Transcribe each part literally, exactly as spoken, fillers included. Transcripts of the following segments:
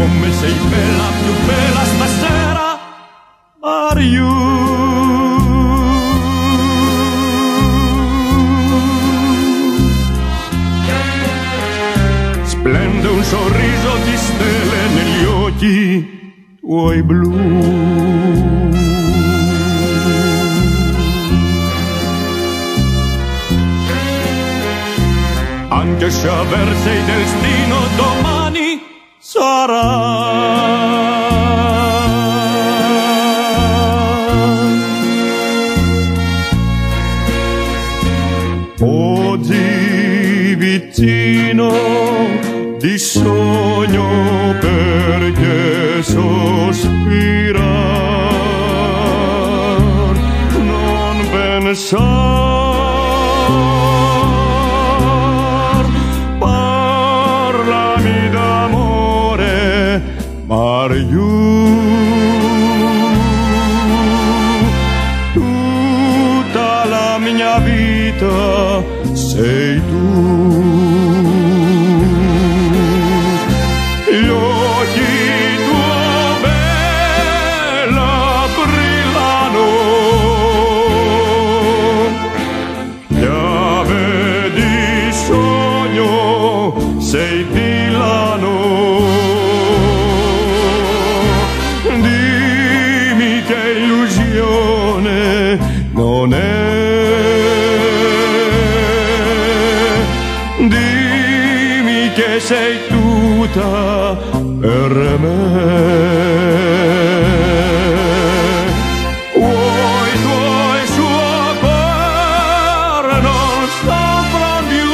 come sei bella, più bella stasera, are you? Splende un sorriso di stelle negli occhi tuoi blu. Anche se avverse il destino domani sarà. Oggi vicino di sogno perché sospirar, non pensar, parlami d'amore, are you? Tutta la mia vita sei tu. Gli occhi tuoi bella brillano, chiave di sogno sei Milano. Dimmi che illusione non è, dimmi che sei tutta per me. Vuoi tuoi suo cuore non soffra più,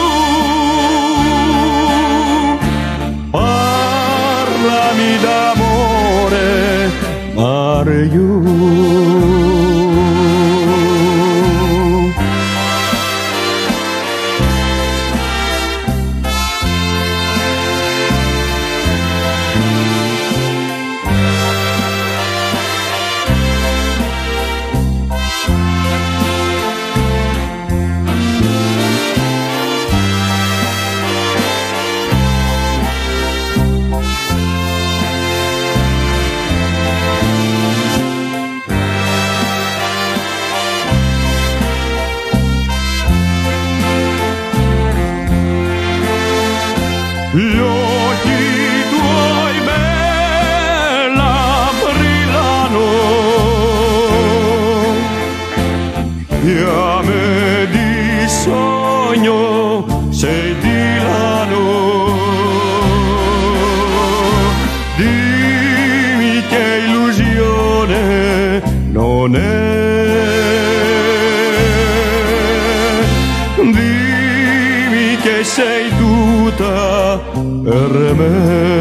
parlami d'amore, are you? Gli occhi tuoi bella brillano, fiamme di sogno sei Milano. Dimmi che illusione non è, dimmi che sei tutta per me.